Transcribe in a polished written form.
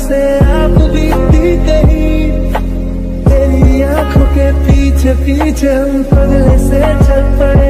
से आप बीती कहीं, तेरी आंखों के पीछे पीछे हम पगले से चल पड़े।